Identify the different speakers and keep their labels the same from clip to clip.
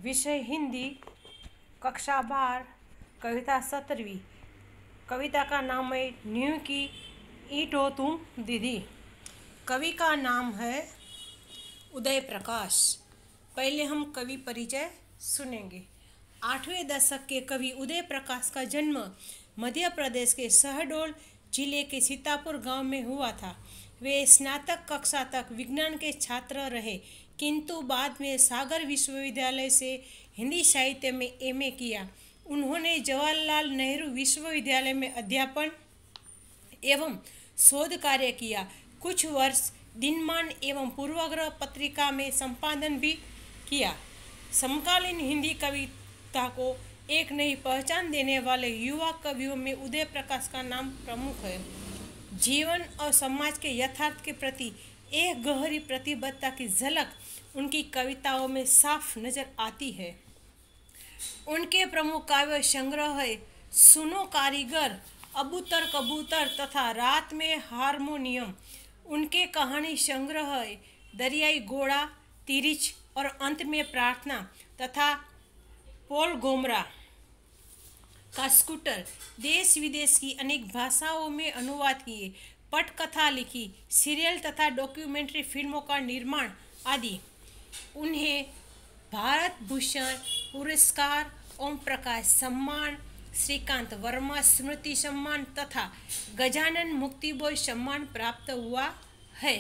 Speaker 1: विषय हिंदी, कक्षा 12, कविता 17वीं। कविता का नाम है न्यू की ईंट हो तुम दीदी। कवि का नाम है उदय प्रकाश। पहले हम कवि परिचय सुनेंगे। 8वें दशक के कवि उदय प्रकाश का जन्म मध्य प्रदेश के शहडोल जिले के सीतापुर गांव में हुआ था। वे स्नातक कक्षा तक विज्ञान के छात्र रहे, किंतु बाद में सागर विश्वविद्यालय से हिंदी साहित्य में एमए किया। उन्होंने जवाहरलाल नेहरू विश्वविद्यालय में अध्यापन एवं शोध कार्य किया। कुछ वर्ष दिनमान एवं पूर्वाग्रह पत्रिका में संपादन भी किया। समकालीन हिंदी कविता को एक नई पहचान देने वाले युवा कवियों में उदय प्रकाश का नाम प्रमुख है। जीवन और समाज के यथार्थ के प्रति एक गहरी प्रतिबद्धता की झलक उनकी कविताओं में साफ नजर आती है। उनके प्रमुख काव्य संग्रह है सुनो कारीगर, अबूतर कबूतर तथा रात में हारमोनियम। उनके कहानी संग्रह है दरियाई घोड़ा, तिरिच और अंत में प्रार्थना तथा पोल गोमरा का स्कूटर। देश विदेश की अनेक भाषाओं में अनुवाद किए, पटकथा लिखी, सीरियल तथा डॉक्यूमेंट्री फिल्मों का निर्माण आदि। उन्हें भारत भूषण पुरस्कार, ओम प्रकाश सम्मान, श्रीकांत वर्मा स्मृति सम्मान तथा गजानन मुक्तिबोध सम्मान प्राप्त हुआ है।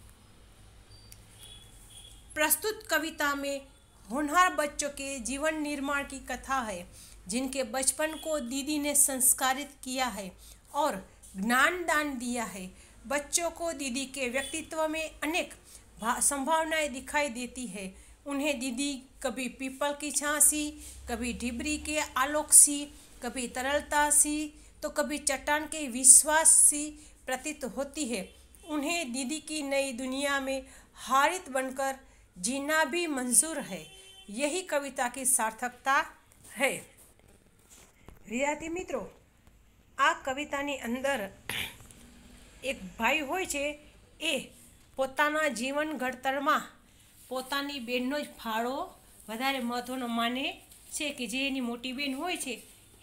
Speaker 1: प्रस्तुत कविता में होनहार बच्चों के जीवन निर्माण की कथा है, जिनके बचपन को दीदी ने संस्कारित किया है और ज्ञान दान दिया है। बच्चों को दीदी के व्यक्तित्व में अनेक संभावनाएं दिखाई देती है। उन्हें दीदी कभी पीपल की छां सी, कभी ढिबरी के आलोक सी, कभी तरलता सी, तो कभी चट्टान के विश्वास सी प्रतीत होती है। उन्हें दीदी की नई दुनिया में हारित बनकर जीना भी मंजूर है। यही कविता की सार्थकता है। विद्यार्थी મિત્રો, આ કવિતાની અંદર એક ભાઈ હોય છે, એ પોતાના જીવન ઘડતરમાં પોતાની બહેનનો જ ફાળો વધારે મહત્ત્વનો માને છે, કે જે એની મોટી બહેન હોય છે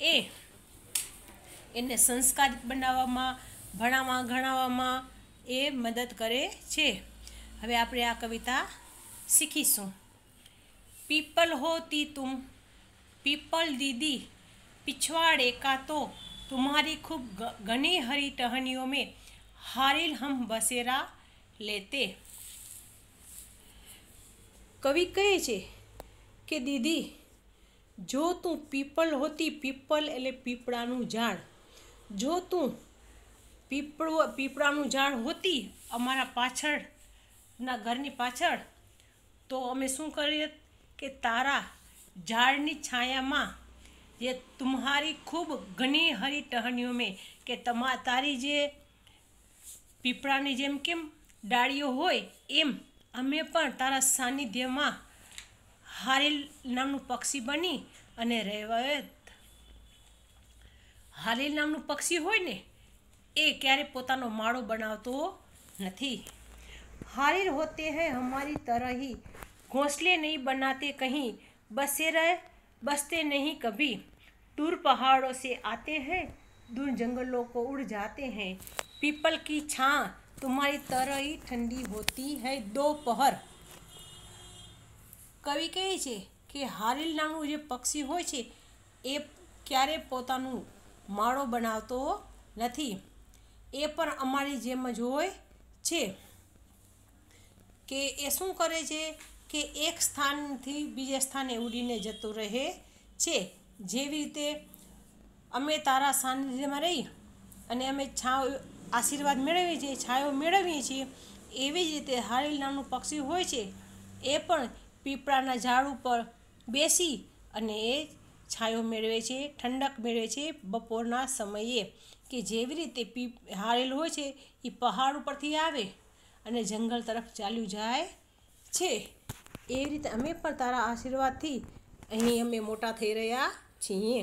Speaker 1: એને સંસ્કારિત બનાવવામાં, ભણાવવા ગણાવવામાં એ મદદ કરે છે। હવે આપણે આ કવિતા શીખીશું। पीपल होती तुम पीपल दीदी, पिछवाड़े का तो तुम्हारी खूब घनी हरी टहनियों में हारिल हम बसेरा लेते। कवि कहे छे कि दीदी जो तू पीपल होती, पीपल एले पीपड़ानु झाड़, जो तू पीपड़ानु झाड़ होती अमारा पाछळ ना घरनी पाछळ, तो अमे शुं करीए કે તારા ઝાડની છાયામાં જે तुम्हारी खूब ઘણી હરી ટહનીઓ में કે તારી જે પીપળાની જેમ કેમ ડાળીઓ હોય એમ અમે પણ તારા સાનિધ્યમાં હારેલ નામનું પક્ષી બની અને રહેવા। હારેલ નામનું પક્ષી હોય ને એ ક્યારે પોતાનો માળો બનાવતો નથી। हारिल होते हैं हमारी तरह ही, घोंसले नहीं बनाते कहीं, बसते नहीं कभी। दूर पहाड़ों से आते हैं, दूर जंगलों को उड़ जाते हैं। पीपल की छां तुम्हारी तरह ही ठंडी होती है दोपहर। कवि कहे छे कि हारिल नामનું જે પક્ષી હોય છે એ ક્યારે પોતાનું માળો બનાવતો નથી, એ પણ અમારી જેમ જ હોય છે કે એ શું કરે છે કે એક સ્થાનથી બીજા સ્થાને ઉડીને જતો રહે છે। જેવી રીતે અમે તારા સાનિધ્યમાં રહી અને અમે છાંવ આશીર્વાદ મેળવીએ છીએ, છાંયો મેળવીએ છીએ, એવી જ રીતે હારિલ નામનું પક્ષી હોય છે એ પણ પીપળાના ઝાડ ઉપર બેસી અને એ છાંયો મેળવે છે, ઠંડક મેળવે છે બપોરના સમયે। કે જેવી રીતે હારેલ હોય છે એ પહાડ ઉપરથી આવે અને જંગલ તરફ ચાલ્યું જાય છે, એવી રીતે અમે પણ તારા આશીર્વાદથી અહીં અમે મોટા થઈ રહ્યા છીએ।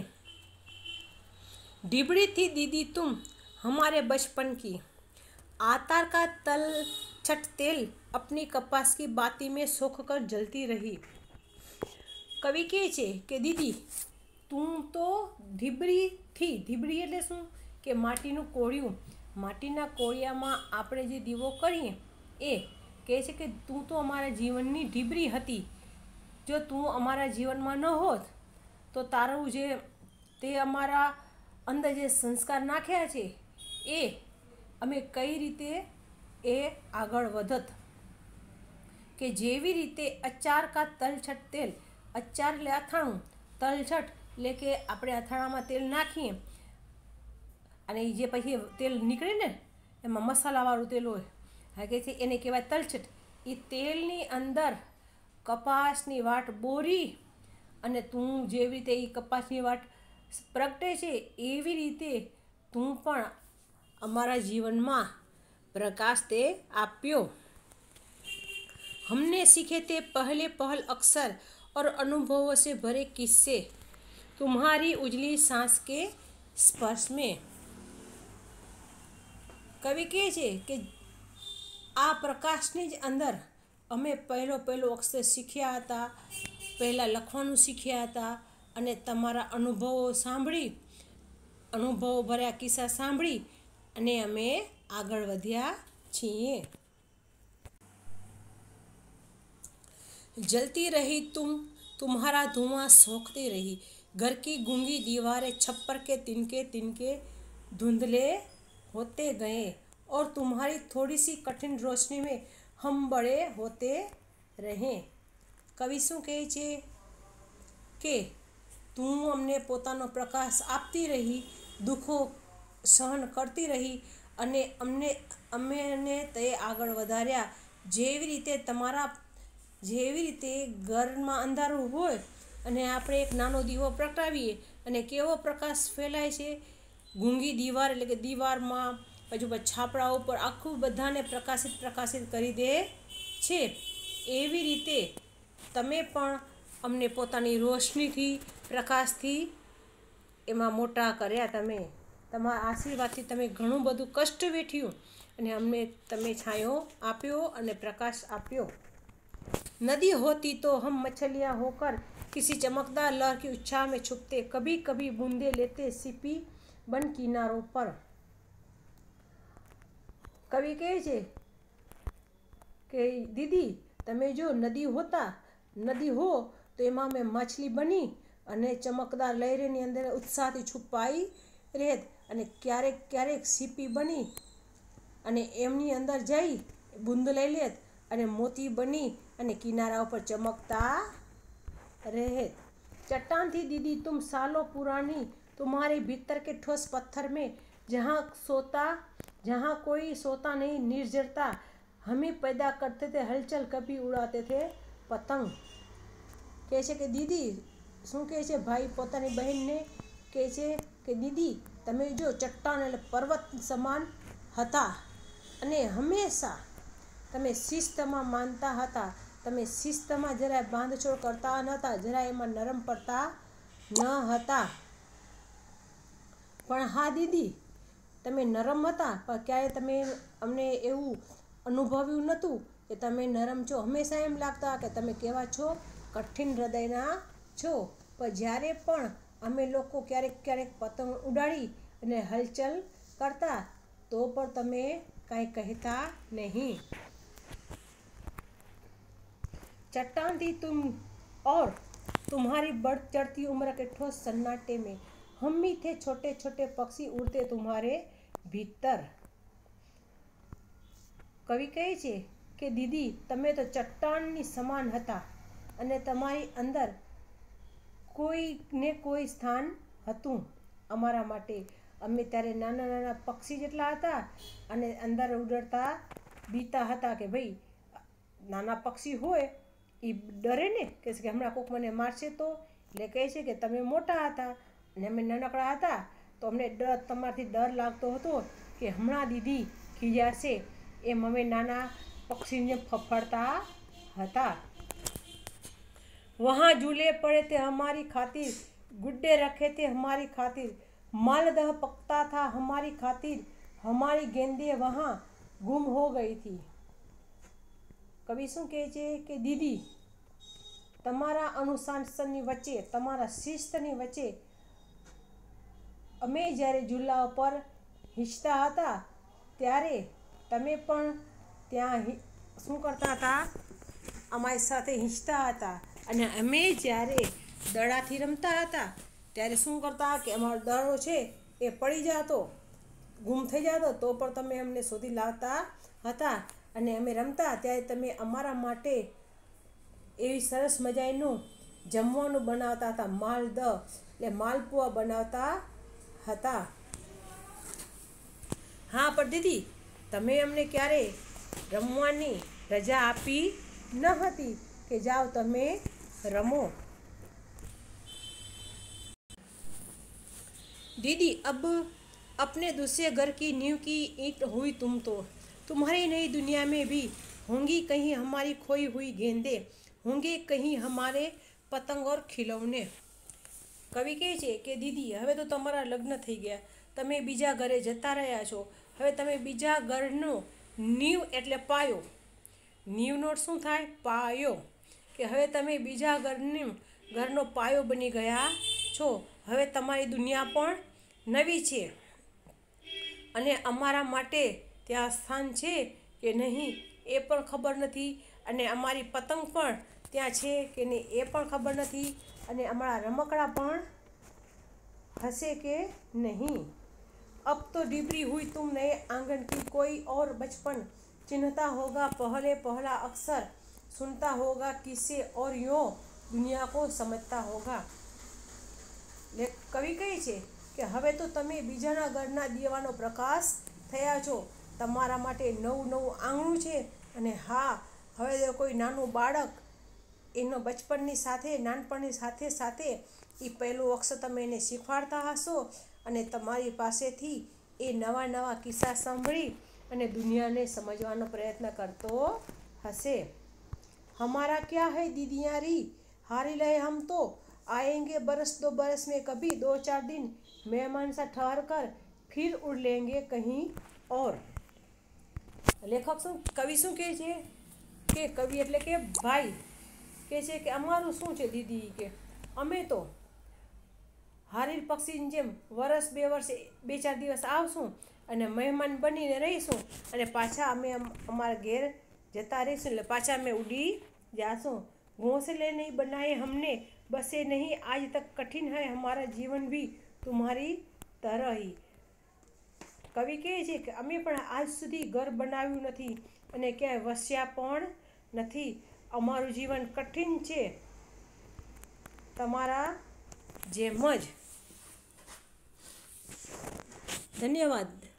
Speaker 1: ढिबरी थी दीदी तुम हमारे बचपन की, आतार का तल छट तेल अपनी कपास की बाती में सोख कर जलती रही। કવિ કહે છે કે દીદી તું તો ધીબરીથી, ધીબરી એટલે શું કે માટીનું કોળિયું, માટીના કોળિયામાં આપણે જે દીવો કરીએ એ કહે છે કે તું તો અમારા જીવનની ઢીબરી હતી. જો તું અમારા જીવનમાં ન હોત તો તારું જે તે અમારા અંદર જે સંસ્કાર નાખ્યા છે એ અમે કઈ રીતે એ આગળ વધત. કે જેવી રીતે અચાર કા તલછટ તેલ, અચાર એટલે અથાણું, તલછટ એટલે કે આપણે અથાણામાં તેલ નાખીએ અને એ જે પછી તેલ નીકળે ને એમાં મસાલાવાળું તેલ હોય, હા કે છે એને કહેવાય તલછટ. એ તેલની અંદર કપાસની વાટ બોરી અને તું જેવી રીતે એ કપાસની વાટ પ્રગટે છે એવી રીતે તું પણ અમારા જીવનમાં प्रकाश ते आप्यो. हमने सीखे थे पहले पहल अक्षर और अनुभवों से भरे किस्से तुम्हारी उजली सांस के स्पर्श में. कवि કહે છે કે આ પ્રકાશની જ અંદર અમે પહેલો અક્ષર શીખ્યા હતા, પહેલાં લખવાનું શીખ્યા હતા અને તમારા અનુભવો સાંભળી, અનુભવો ભર્યા કિસ્સા સાંભળી અને અમે આગળ વધ્યા છીએ. जलती रही तुम्हारा धुआं सोखती रही, घर की गूंगी दीवारें छप्पर के तिनके तिनके धुंधले होते गए और तुम्हारी थोड़ी सी कठिन रोशनी में हम बड़े होते रहे. કવિ શું કહે છે કે તું અમને પોતાનો પ્રકાશ આપતી રહી, દુઃખો સહન કરતી રહી અને અમને તે આગળ વધાર્યા. જેવી રીતે ઘરમાં અંધારું હોય અને આપણે એક નાનો દીવો પ્રગટાવીએ અને કેવો પ્રકાશ ફેલાય છે, ગૂંગી દીવાર એટલે કે દીવારમાં હજુ છાપડા ઉપર આખું બધાને પ્રકાશિત કરી દે છે, એવી રીતે તમે પણ અમને પોતાની રોશનીથી, પ્રકાશથી એમાં મોટા કર્યા. તમારા આશીર્વાદથી તમે ઘણું બધું કષ્ટ વેઠ્યું અને અમને તમે છાંયો આપ્યો અને પ્રકાશ આપ્યો. नदी होती तो हम मछलियाँ होकर किसी चमकदार लहर की उच्छाह में छुपते, कभी कभी बूंदे लेते सीपी बन किनारों पर. कवि કહે છે કે દીદી તમે જો નદી હો તો એમાં મેં માછલી બની અને ચમકદાર લહેરની અંદર ઉત્સાહથી છુપાઈ રહેત અને ક્યારેક સીપી બની અને એમની અંદર જઈ બૂંદ લઈ લેત અને મોતી બની અને किनारा पर चमकता रहे. चट्टान थी दीदी तुम सालों पुरानी, तुम्हारे भीतर के ठोस पत्थर में जहाँ कोई सोता नहीं निर्जरता, हमें पैदा करते थे हलचल, कभी उड़ाते थे पतंग. કહે છે કે દીદી શું કહે છે, ભાઈ પોતાની બહેનને કહે છે કે દીદી તમે જો ચટ્ટાન એટલે પર્વત સમાન હતા અને હંમેશા તમે શિસ્તમાં માનતા હતા, તમે શિસ્તમાં જરાય બાંધછોડ કરતા નહોતા, જરાય એમાં નરમ પડતા ન હતા. પણ હા દીદી તમે નરમ હતા પણ ક્યારેય તમે અમને એવું અનુભવ્યું નહોતું કે તમે નરમ છો. હંમેશા એમ લાગતા કે તમે કેવા છો, કઠિન હૃદયના છો. પણ જ્યારે પણ અમે લોકો ક્યારેક પતંગ ઉડાડી અને હલચલ કરતા તો પણ તમે કાંઈ કહેતા નહીં. चट्टान थी तुम और तुम्हारी बढ़ चढ़ती उम्र के ठोस सन्नाटे में हम ही थे छोटे छोटे पक्षी उड़ते तुम्हारे भीतर. કવિ કહે છે કે દીદી તમે તો ચટ્ટાનની સમાન હતા અને તમારી અંદર કોઈ સ્થાન હતું અમારા માટે. અમે ત્યારે નાના નાના પક્ષી જેટલા હતા અને અંદર ઉડતા બીતા હતા કે ભાઈ નાના પક્ષી હોય એ ડરે ને કે હમણાં કોઈક મને મારશે તો, એટલે કહે છે કે તમે મોટા હતા અને અમે નાનકડા હતા તો અમને તમારાથી ડર લાગતો હતો કે હમણાં દીદી ખીજાશે, એમ અમે નાના પક્ષીને ફફડતા હતા. वहाँ झूले पड़े थे हमारी खातिर, गुड्डे रखे थे हमारी खातिर, मालदह पकता था हमारी खातिर, हमारी गेंदें वहाँ गुम हो गई थी. કવિ શું કહે છે કે દીદી તમારા અનુશાસનની વચ્ચે, તમારા શિસ્તની વચ્ચે અમે જ્યારે ઝૂલા ઉપર હિંચતા હતા ત્યારે તમે પણ ત્યાં શું કરતા હતા? અમારી સાથે હિંચતા હતા. અને અમે જ્યારે દડાથી રમતા હતા ત્યારે શું કરતા કે અમારો દડો છે એ પડી જતો, ગુમ થઈ જતો, તો પણ તમે અમને શોધી લાવતા હતા. અને અમે રમતા ત્યારે તમે અમારા માટે એવી સરસ મજાનું જમવાનું બનાવતા હતા. એટલે માલપુઆ બનાવતા હતા. હા, પણ દીદી, તમે અમને ક્યારે રમવાની રજા આપી ન હતી કે જાઓ તમે રમો. दीदी, अब अपने दूसरे घर की नींव की ईंट हुई तुम तो। तुम्हारी नई दुनिया में भी होंगी कहीं हमारी खोई हुई गेंदे, होंगे कहीं हमारे પતંગ ઓર ખિલૌને. કવિ કહે છે કે દીદી, હવે તો તમારા લગ્ન થઈ ગયા, તમે બીજા ઘરે જતા રહ્યા છો. હવે તમે બીજા ઘરનો નીંવ એટલે પાયો, નીંવનો શું થાય? પાયો. કે હવે તમે બીજા ઘરનો પાયો બની ગયા છો. હવે તમારી દુનિયા પણ નવી છે અને અમારા માટે ત્યાં સ્થાન છે કે નહીં એ પણ ખબર નથી, અને અમારી પતંગ પણ ત્યાં છે કે નહીં એ પણ ખબર નથી, અને અમારા રમકડા પણ હશે કે નહીં. अब तो डिबरी हुई तुम नए आंगन की, कोई और बचपन चिन्हता होगा पहले पहला अक्षर, सुनता होगा किस्से और यूँ दुनिया को समझता होगा. કવિ કહે છે કે હવે તો તમે બીજાના ઘરના દીવાનો પ્રકાશ થયા છો. તમારા માટે નવું નવું આંગણું છે. અને હા, હવે તો કોઈ નાનું બાળક એનો બચપનની સાથે, નાનપણની સાથે સાથે એ પહેલું અક્ષર તમે એને શીખવાડતા હશો, અને તમારી પાસેથી એ નવા નવા કિસ્સા સાંભળી અને દુનિયાને સમજવાનો પ્રયત્ન કરતો હશે. हमारा क्या है दीदियारी, हारी रहे हम तो आएंगे बरस दो बरस में कभी, दो चार दिन मेहमान सा ठहर कर फिर उड़ लेंगे कहीं और. લેખક શું, કવિ શું કહે છે કે કવિ એટલે કે ભાઈ કહે છે કે અમારું શું છે દીદી, કે અમે તો હારીર પક્ષીની જેમ વરસ બે વર્ષ બે ચાર દિવસ આવશું અને મહેમાન બનીને રહીશું, અને પાછા અમે અમારા ઘેર જતા રહીશું, એટલે પાછા અમે ઉડી जासूं. घोंसले नहीं बनाए हमने, बसे नहीं आज तक, कठिन है हमारा जीवन भी तुम्हारी तरह ही. કવિ કહે છે કે અમે પણ આજ સુધી ઘર બનાવ્યું નથી અને ક્યાંય વસ્યા પણ નથી. અમારું જીવન કઠિન છે તમારા જેમ જ. ધન્યવાદ.